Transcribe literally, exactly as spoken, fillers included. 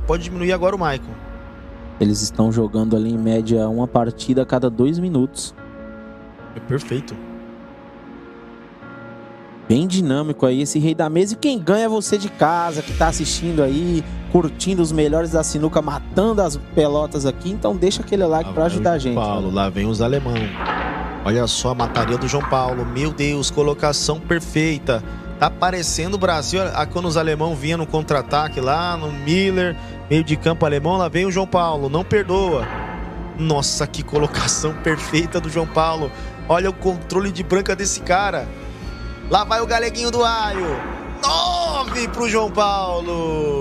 pode diminuir agora o Maicon. Eles estão jogando ali em média uma partida a cada dois minutos. É perfeito. Bem dinâmico aí esse Rei da Mesa. E quem ganha é você de casa, que tá assistindo aí, curtindo os melhores da sinuca, matando as pelotas aqui. Então deixa aquele like para ajudar a gente. Paulo, né? lá vem os alemão. Olha só a mataria do João Paulo. Meu Deus, colocação perfeita. Tá parecendo o Brasil. Quando os alemão vinham no contra-ataque lá no Miller, meio de campo alemão, lá vem o João Paulo. Não perdoa. Nossa, que colocação perfeita do João Paulo. Olha o controle de branca desse cara. Lá vai o Galeguinho do Aio. Nove pro João Paulo.